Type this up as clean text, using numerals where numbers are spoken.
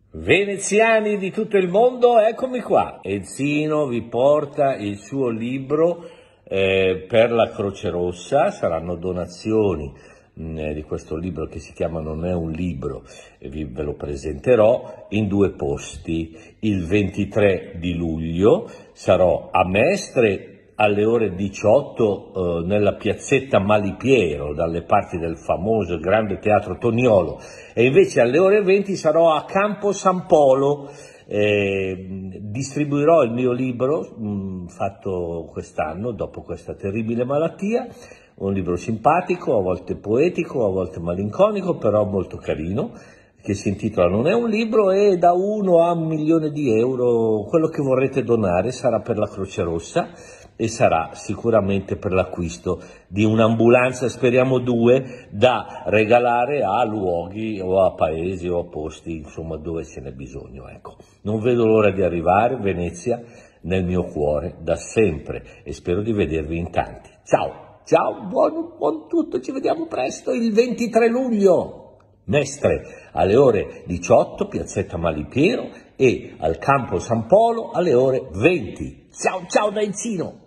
Veneziani di tutto il mondo, eccomi qua. Enzino vi porta il suo libro per la Croce Rossa. Saranno donazioni di questo libro che si chiama Non è un libro, e ve lo presenterò in due posti. Il 23 di luglio sarò a Mestre alle ore 18 nella piazzetta Malipiero, dalle parti del famoso grande teatro Toniolo, e invece alle ore 20 sarò a Campo San Polo. Distribuirò il mio libro fatto quest'anno dopo questa terribile malattia, un libro simpatico, a volte poetico, a volte malinconico, però molto carino, che si intitola Non è un libro, e da 1 a 1 milione di euro quello che vorrete donare sarà per la Croce Rossa e sarà sicuramente per l'acquisto di un'ambulanza, speriamo 2, da regalare a luoghi o a paesi o a posti, insomma, dove ce n'è bisogno, ecco. Non vedo l'ora di arrivare, Venezia, nel mio cuore, da sempre, e spero di vedervi in tanti. Ciao, buon tutto, ci vediamo presto il 23 luglio. Mestre alle ore 18, piazzetta Malipiero, e al Campo San Polo alle ore 20. Ciao da Enzino!